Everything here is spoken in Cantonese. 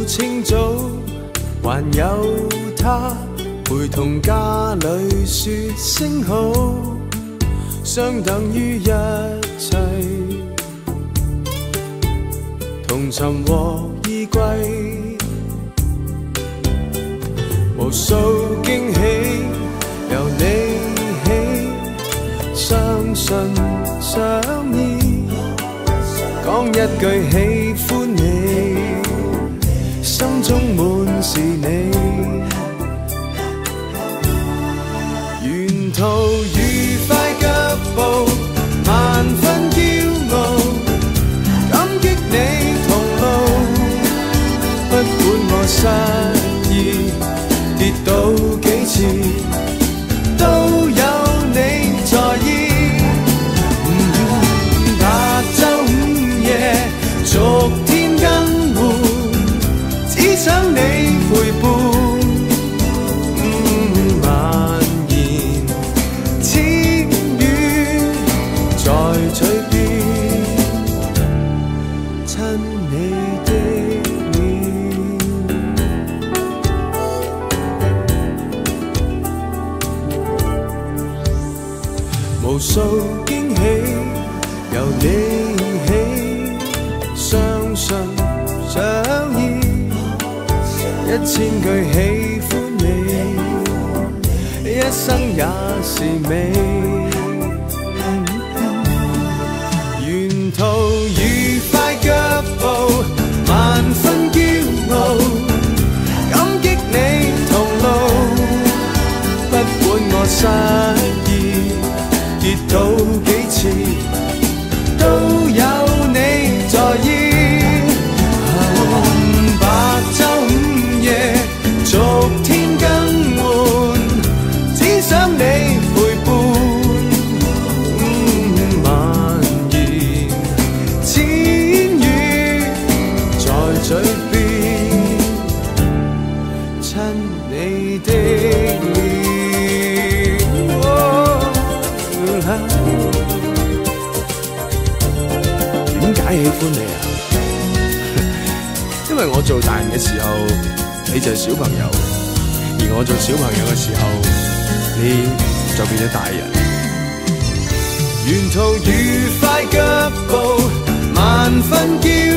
清早，還有他陪同家裏說聲好，相等於一切同尋和依歸，無數驚喜由你起，相信想意，講一句喜歡你，心中滿是你，沿途愉快腳步，萬分驕傲，感激你同路，不管我失意跌倒幾次，都有你在意。白晝午夜，逐天更換，只想你陪伴。蔓延千語在嘴邊，親你的臉，無數驚喜由你起，相信想意，一千句喜歡你，一生也是美。沿途愉快腳步，萬分驕傲，感激你同路，不管我失意跌倒幾次，都有你在意。白晝午夜，逐天更換，只想你陪伴。蔓延千語在嘴邊，親你的臉。點解喜歡你啊？因為我做大人嘅時候，你就係小朋友；而我做小朋友嘅時候，你就變咗大人。沿途愉快腳步，萬分驕